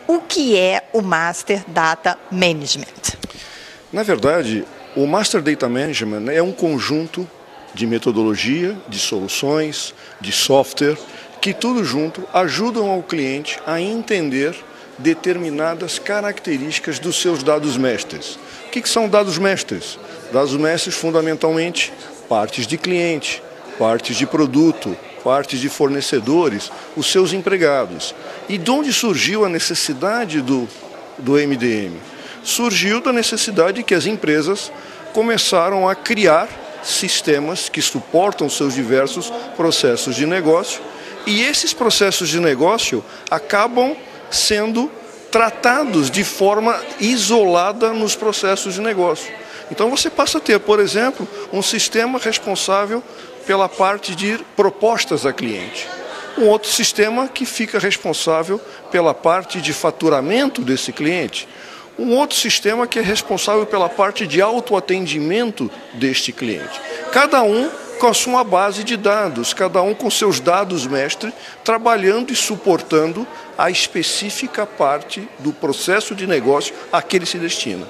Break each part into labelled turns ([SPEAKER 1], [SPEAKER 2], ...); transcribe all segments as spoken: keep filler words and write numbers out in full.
[SPEAKER 1] O que é o Master Data Management?
[SPEAKER 2] Na verdade, o Master Data Management é um conjunto de metodologia, de soluções, de software, que tudo junto ajudam ao cliente a entender determinadas características dos seus dados mestres. O que são dados mestres? Dados mestres, fundamentalmente, partes de cliente, partes de produto, partes de fornecedores, os seus empregados. E de onde surgiu a necessidade do, do M D M? Surgiu da necessidade que as empresas começaram a criar sistemas que suportam seus diversos processos de negócio, e esses processos de negócio acabam sendo tratados de forma isolada nos processos de negócio. Então você passa a ter, por exemplo, um sistema responsável pela parte de propostas a cliente. Um outro sistema que fica responsável pela parte de faturamento desse cliente. Um outro sistema que é responsável pela parte de autoatendimento deste cliente. Cada um com a sua base de dados, cada um com seus dados mestres, trabalhando e suportando a específica parte do processo de negócio a que ele se destina.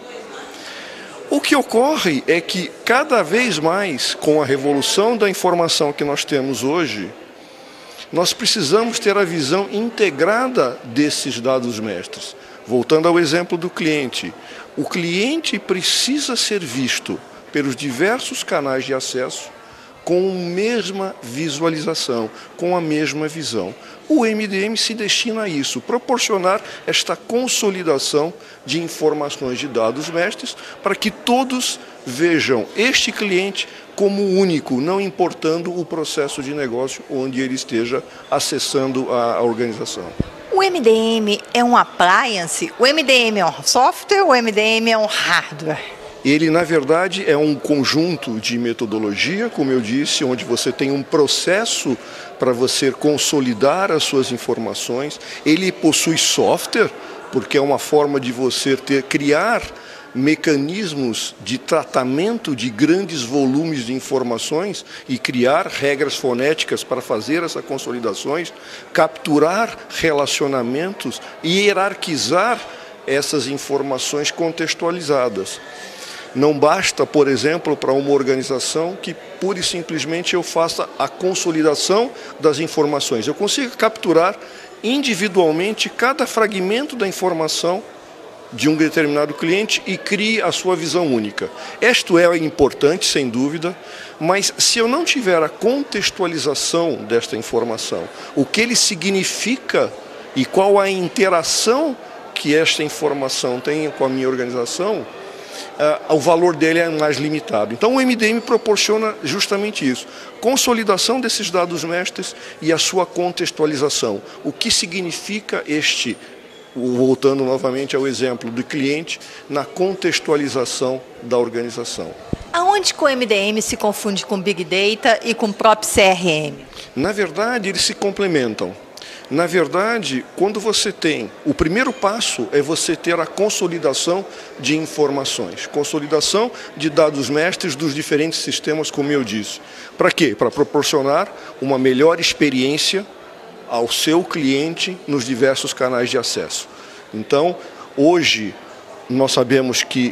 [SPEAKER 2] O que ocorre é que cada vez mais, com a revolução da informação que nós temos hoje, nós precisamos ter a visão integrada desses dados mestres. Voltando ao exemplo do cliente, o cliente precisa ser visto pelos diversos canais de acesso com a mesma visualização, com a mesma visão. O M D M se destina a isso, proporcionar esta consolidação de informações de dados mestres para que todos vejam este cliente como único, não importando o processo de negócio onde ele esteja acessando a organização.
[SPEAKER 1] O M D M é um appliance? O M D M é um software ou o M D M é um hardware?
[SPEAKER 2] Ele, na verdade, é um conjunto de metodologia, como eu disse, onde você tem um processo para você consolidar as suas informações. Ele possui software, porque é uma forma de você ter, criar mecanismos de tratamento de grandes volumes de informações e criar regras fonéticas para fazer essas consolidações, capturar relacionamentos e hierarquizar essas informações contextualizadas. Não basta, por exemplo, para uma organização que pura e simplesmente eu faça a consolidação das informações. Eu consigo capturar individualmente cada fragmento da informação de um determinado cliente e crie a sua visão única. Isto é importante, sem dúvida, mas se eu não tiver a contextualização desta informação, o que ele significa e qual a interação que esta informação tem com a minha organização, Uh, o valor dele é mais limitado. Então o M D M proporciona justamente isso, consolidação desses dados mestres e a sua contextualização. O que significa este, voltando novamente ao exemplo do cliente, na contextualização da organização.
[SPEAKER 1] Aonde que o M D M se confunde com Big Data e com o próprio C R M?
[SPEAKER 2] Na verdade, eles se complementam. Na verdade, quando você tem, o primeiro passo é você ter a consolidação de informações, consolidação de dados mestres dos diferentes sistemas, como eu disse. Para quê? Para proporcionar uma melhor experiência ao seu cliente nos diversos canais de acesso. Então, hoje, nós sabemos que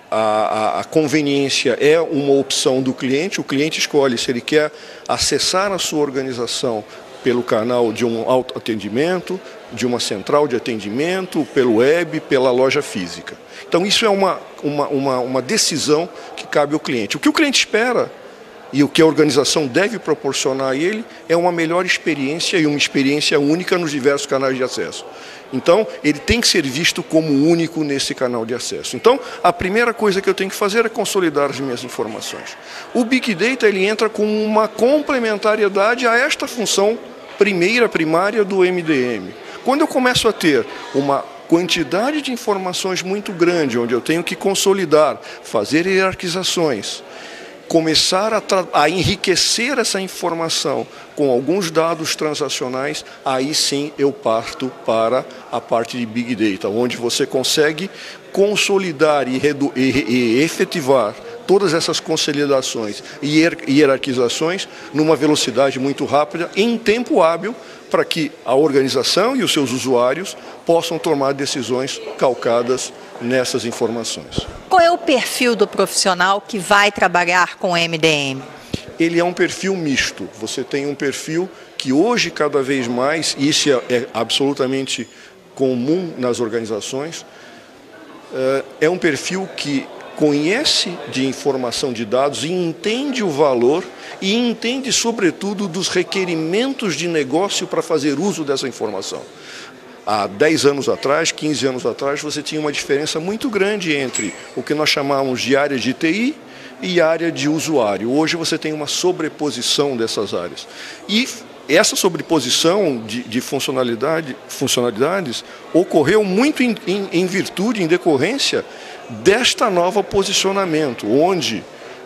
[SPEAKER 2] a, a, a conveniência é uma opção do cliente, o cliente escolhe se ele quer acessar a sua organização pelo canal de um autoatendimento, de uma central de atendimento, pelo web, pela loja física. Então isso é uma, uma, uma, uma decisão que cabe ao cliente. O que o cliente espera e o que a organização deve proporcionar a ele é uma melhor experiência e uma experiência única nos diversos canais de acesso. Então, ele tem que ser visto como único nesse canal de acesso. Então, a primeira coisa que eu tenho que fazer é consolidar as minhas informações. O Big Data ele entra como uma complementariedade a esta função primeira, primária do M D M. Quando eu começo a ter uma quantidade de informações muito grande, onde eu tenho que consolidar, fazer hierarquizações, começar a, a enriquecer essa informação com alguns dados transacionais, aí sim eu parto para a parte de Big Data, onde você consegue consolidar e, e, e efetivar todas essas consolidações e hierarquizações numa velocidade muito rápida, em tempo hábil, para que a organização e os seus usuários possam tomar decisões calcadas nessas informações.
[SPEAKER 1] Qual é o perfil do profissional que vai trabalhar com M D M?
[SPEAKER 2] Ele é um perfil misto. Você tem um perfil que hoje, cada vez mais, e isso é absolutamente comum nas organizações, é um perfil que conhece de informação de dados e entende o valor e entende, sobretudo, dos requerimentos de negócio para fazer uso dessa informação. Há dez anos atrás, quinze anos atrás, você tinha uma diferença muito grande entre o que nós chamávamos de área de T I e área de usuário. Hoje você tem uma sobreposição dessas áreas. E essa sobreposição de, de funcionalidade, funcionalidades ocorreu muito em, em, em virtude, em decorrência desta nova posicionamento, onde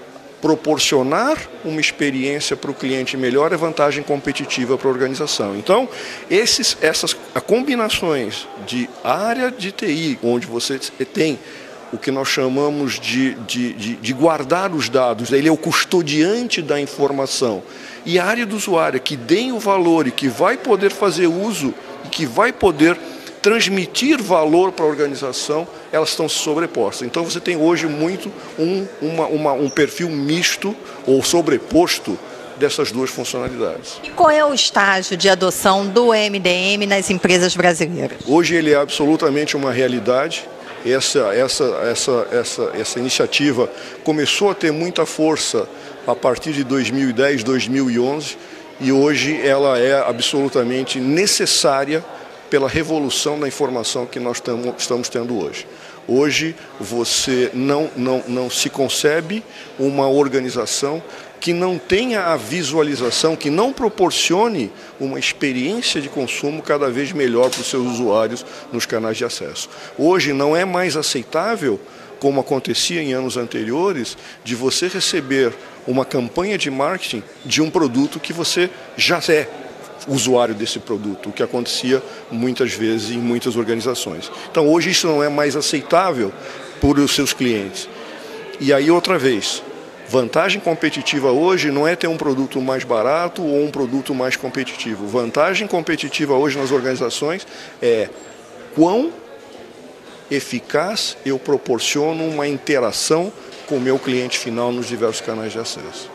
[SPEAKER 2] proporcionar uma experiência para o cliente melhor é vantagem competitiva para a organização. Então, esses, essas combinações de área de T I, onde você tem o que nós chamamos de, de, de, de guardar os dados, ele é o custodiante da informação, e a área do usuário que tem o valor e que vai poder fazer uso e que vai poder transmitir valor para a organização, elas estão sobrepostas. Então você tem hoje muito um, uma, uma, um perfil misto ou sobreposto dessas duas funcionalidades.
[SPEAKER 1] E qual é o estágio de adoção do M D M nas empresas brasileiras?
[SPEAKER 2] Hoje ele é absolutamente uma realidade. Essa, essa, essa, essa, essa iniciativa começou a ter muita força a partir de dois mil e dez, dois mil e onze, e hoje ela é absolutamente necessária pela revolução da informação que nós tamo, estamos tendo hoje. Hoje você não, não, não se concebe uma organização que não tenha a visualização, que não proporcione uma experiência de consumo cada vez melhor para os seus usuários nos canais de acesso. Hoje não é mais aceitável, como acontecia em anos anteriores, de você receber uma campanha de marketing de um produto que você já é usuário desse produto, o que acontecia muitas vezes em muitas organizações. Então hoje isso não é mais aceitável por os seus clientes. E aí outra vez, vantagem competitiva hoje não é ter um produto mais barato ou um produto mais competitivo. Vantagem competitiva hoje nas organizações é quão eficaz eu proporciono uma interação com o meu cliente final nos diversos canais de acesso.